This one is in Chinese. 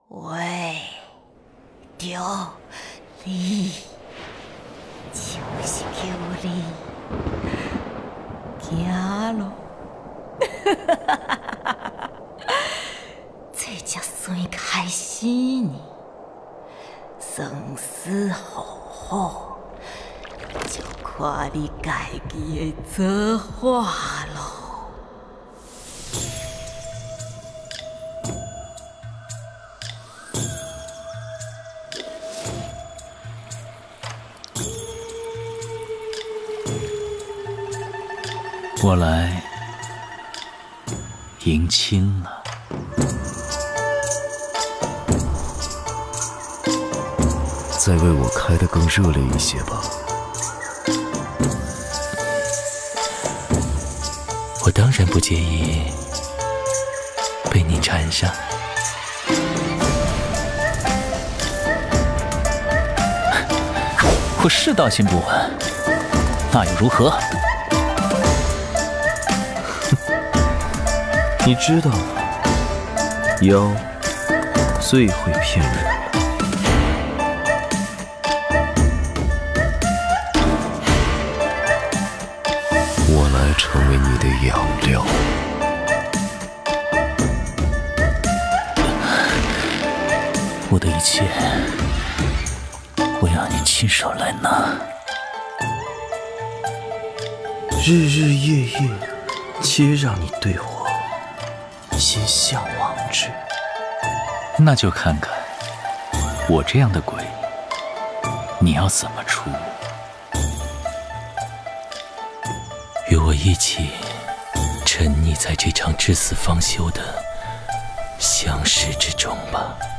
喂，着你，就是叫你，行咯。这才算开始呢，生死好好，就看你家己的做法咯。 我来迎亲了， 再为我开得更热烈一些吧。 我当然不介意被你缠上。我是道心不稳，那又如何？ 你知道吗？妖最会骗人了。我来成为你的养料。 我的一切，我要你亲手来拿。 日日夜夜，皆让你对我。 心向往之， 那就看看我这样的鬼，你要怎么出？与我一起沉溺在这场至死方休的相识之中吧。